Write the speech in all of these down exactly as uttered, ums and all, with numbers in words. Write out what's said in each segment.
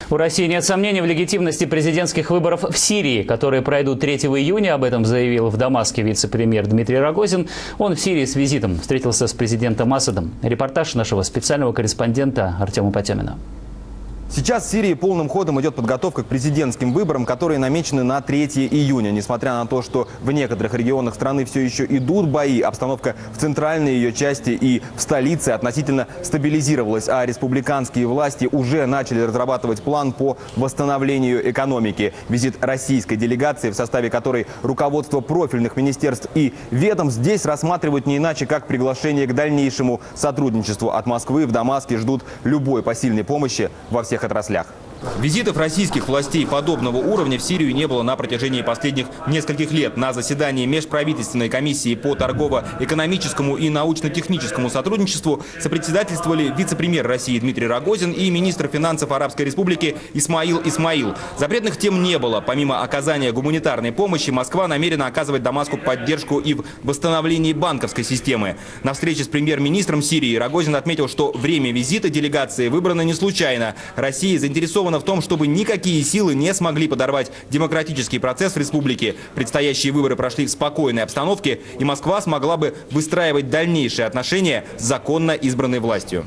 У России нет сомнений в легитимности президентских выборов в Сирии, которые пройдут третьего июня. Об этом заявил в Дамаске вице-премьер Дмитрий Рогозин. Он в Сирии с визитом встретился с президентом Асадом. Репортаж нашего специального корреспондента Артема Потемина. Сейчас в Сирии полным ходом идет подготовка к президентским выборам, которые намечены на третье июня. Несмотря на то, что в некоторых регионах страны все еще идут бои, обстановка в центральной ее части и в столице относительно стабилизировалась, а республиканские власти уже начали разрабатывать план по восстановлению экономики. Визит российской делегации, в составе которой руководство профильных министерств и ведомств, здесь рассматривают не иначе, как приглашение к дальнейшему сотрудничеству. От Москвы в Дамаске ждут любой посильной помощи во всех отраслях. Визитов российских властей подобного уровня в Сирию не было на протяжении последних нескольких лет. На заседании межправительственной комиссии по торгово-экономическому и научно-техническому сотрудничеству сопредседательствовали вице-премьер России Дмитрий Рогозин и министр финансов Арабской Республики Исмаил Исмаил. Запретных тем не было. Помимо оказания гуманитарной помощи, Москва намерена оказывать Дамаску поддержку и в восстановлении банковской системы. На встрече с премьер-министром Сирии Рогозин отметил, что время визита делегации выбрано не случайно. Россия заинтересована в том, чтобы никакие силы не смогли подорвать демократический процесс в республике. Предстоящие выборы прошли в спокойной обстановке, и Москва смогла бы выстраивать дальнейшие отношения с законно избранной властью.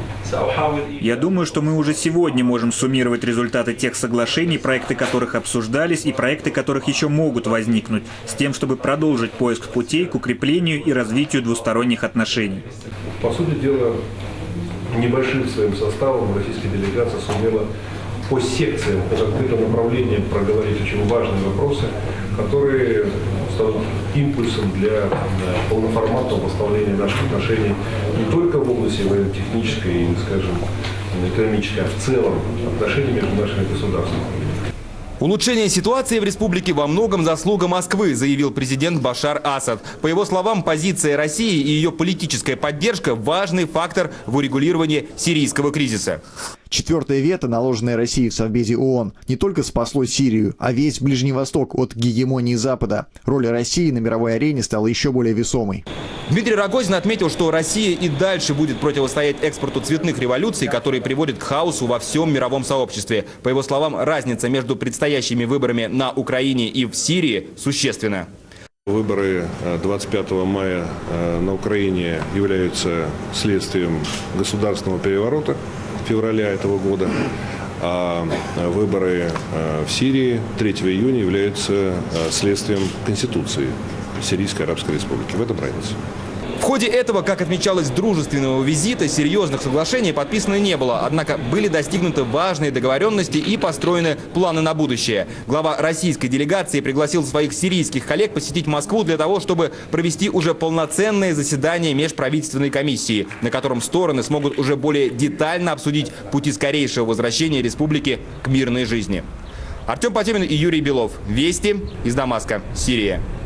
Я думаю, что мы уже сегодня можем суммировать результаты тех соглашений, проекты которых обсуждались и проекты которых еще могут возникнуть, с тем, чтобы продолжить поиск путей к укреплению и развитию двусторонних отношений. По сути дела, небольшим своим составом российская делегация сумела по секциям, по закрытым направлениям проговорить очень важные вопросы, которые станут импульсом для полноформатного восстановления наших отношений не только в области военно-технической и, скажем, экономической, а в целом отношений между нашими государствами. Улучшение ситуации в республике во многом заслуга Москвы, заявил президент Башар Асад. По его словам, позиция России и ее политическая поддержка – важный фактор в урегулировании сирийского кризиса. Четвертое вето, наложенное Россией в Совбезе ООН, не только спасло Сирию, а весь Ближний Восток от гегемонии Запада. Роль России на мировой арене стала еще более весомой. Дмитрий Рогозин отметил, что Россия и дальше будет противостоять экспорту цветных революций, которые приводят к хаосу во всем мировом сообществе. По его словам, разница между предстоящими выборами на Украине и в Сирии существенна. Выборы двадцать пятого мая на Украине являются следствием государственного переворота февраля этого года, а выборы в Сирии третьего июня являются следствием Конституции Сирийской Арабской Республики. В этом разница. В ходе этого, как отмечалось, дружественного визита, серьезных соглашений подписано не было. Однако были достигнуты важные договоренности и построены планы на будущее. Глава российской делегации пригласил своих сирийских коллег посетить Москву для того, чтобы провести уже полноценное заседание межправительственной комиссии, на котором стороны смогут уже более детально обсудить пути скорейшего возвращения республики к мирной жизни. Артем Потемин и Юрий Белов. Вести из Дамаска, Сирия.